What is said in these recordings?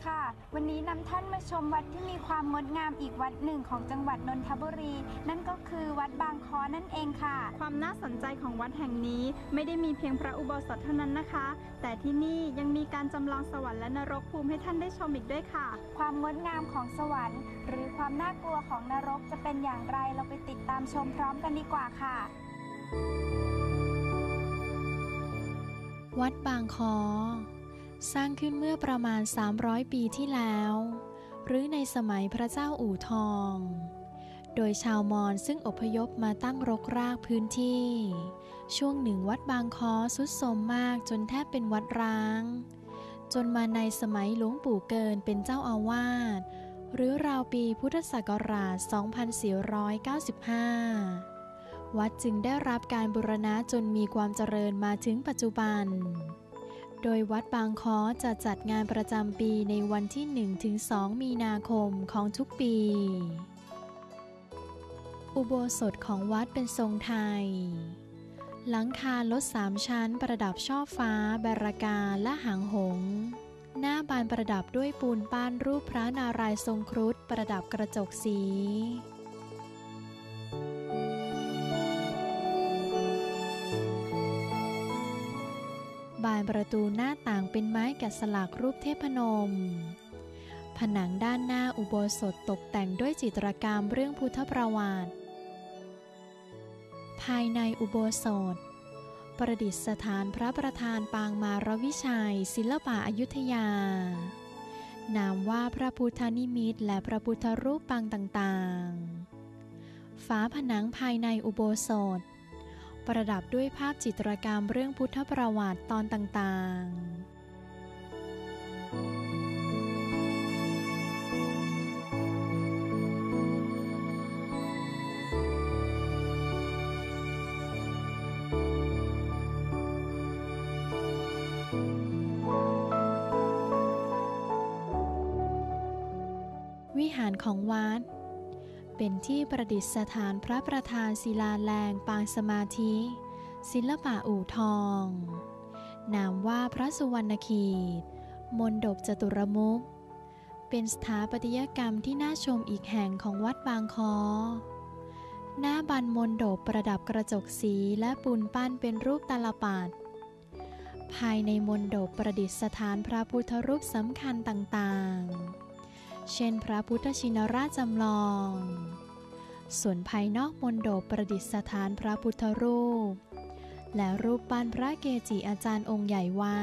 ค่ะวันนี้นำท่านมาชมวัดที่มีความงดงามอีกวัดหนึ่งของจังหวัดนนทบุรีนั่นก็คือวัดบางค้อนั่นเองค่ะความน่าสนใจของวัดแห่งนี้ไม่ได้มีเพียงพระอุโบสถเท่านั้นนะคะแต่ที่นี่ยังมีการจำลองสวรรค์และนรกภูมิให้ท่านได้ชมอีกด้วยค่ะความงดงามของสวรรค์หรือความน่ากลัวของนรกจะเป็นอย่างไรเราไปติดตามชมพร้อมกันดีกว่าค่ะวัดบางค้อสร้างขึ้นเมื่อประมาณ300ปีที่แล้วหรือในสมัยพระเจ้าอู่ทองโดยชาวมอญซึ่งอพยพมาตั้งรกรากพื้นที่ช่วงหนึ่งวัดบางค้อทรุดโทรมมากจนแทบเป็นวัดร้างจนมาในสมัยหลวงปู่เกินเป็นเจ้าอาวาสหรือราวปีพุทธศักราช 2495 วัดจึงได้รับการบูรณะจนมีความเจริญมาถึงปัจจุบันโดยวัดบางค้อจะจัดงานประจำปีในวันที่ 1-2 มีนาคมของทุกปีอุโบสถของวัดเป็นทรงไทยหลังคาลด3ชั้นประดับช่อฟ้าแบรากาและหางหงส์หน้าบานประดับด้วยปูนปั้นรูปพระนารายณ์ทรงครุฑประดับกระจกสีบานประตูหน้าต่างเป็นไม้แกะสลักรูปเทพนมผนังด้านหน้าอุโบสถตกแต่งด้วยจิตรกรรมเรื่องพุทธประวัติภายในอุโบสถประดิษฐานพระประธานปางมารวิชัยศิลปะอยุธยานามว่าพระพุทธนิมิตและพระพุทธรูปปางต่างๆฝาผนังภายในอุโบสถประดับด้วยภาพจิตรกรรมเรื่องพุทธประวัติตอนต่างๆวิหารของวัดเป็นที่ประดิษฐานพระประธานศิลาแรงปางสมาธิศิลปะอู่ทองนามว่าพระสุวรรณคีตมณฑปจตุรมุขเป็นสถาปัตยกรรมที่น่าชมอีกแห่งของวัดบางค้อหน้าบานมณฑปประดับกระจกสีและปูนปั้นเป็นรูปตาลปัตรภายในมณฑปประดิษฐานพระพุทธรูปสำคัญต่างๆเช่นพระพุทธชินราชจำลองส่วนภายนอกมณฑปประดิษฐานพระพุทธรูปและรูปปั้นพระเกจิอาจารย์องค์ใหญ่ไว้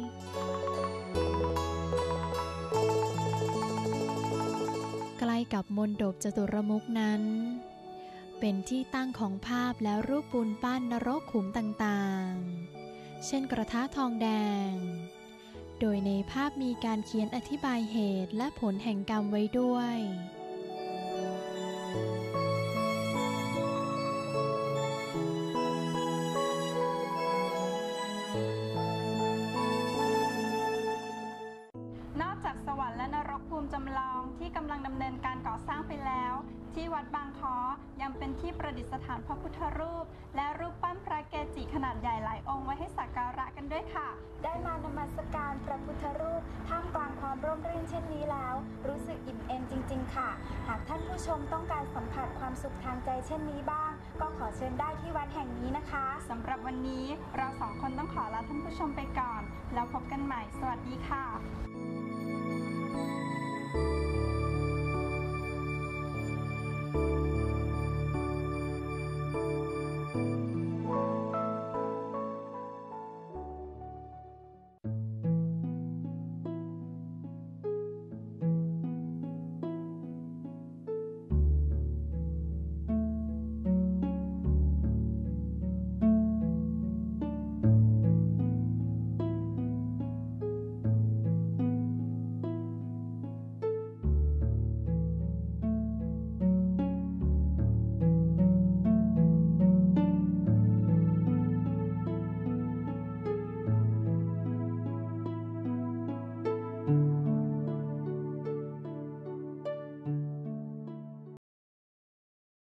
ใกล้กับมณฑปจตุรมุขนั้นเป็นที่ตั้งของภาพและรูปปูนปั้นนรกขุมต่างๆเช่นกระทะทองแดงโดยในภาพมีการเขียนอธิบายเหตุและผลแห่งกรรมไว้ด้วยนอกจากสวรรค์และนรกภูมิจำลองที่กำลังดำเนินการก่อสร้างไปแล้วที่วัดบางค้อยังเป็นที่ประดิษฐานพระพุทธรูปและรูปปั้นพระเกจิขนาดใหญ่หลายองค์ไว้ให้สักการะกันด้วยค่ะได้มานมัสการพระพุทธรูปท่ามกลางความร่มรื่นเช่นนี้แล้วรู้สึกอิ่มเอมจริงๆค่ะหากท่านผู้ชมต้องการสัมผัสความสุขทางใจเช่นนี้บ้างก็ขอเชิญได้ที่วัดแห่งนี้นะคะสำหรับวันนี้เราสองคนต้องขอลาท่านผู้ชมไปก่อนแล้วพบกันใหม่สวัสดีค่ะ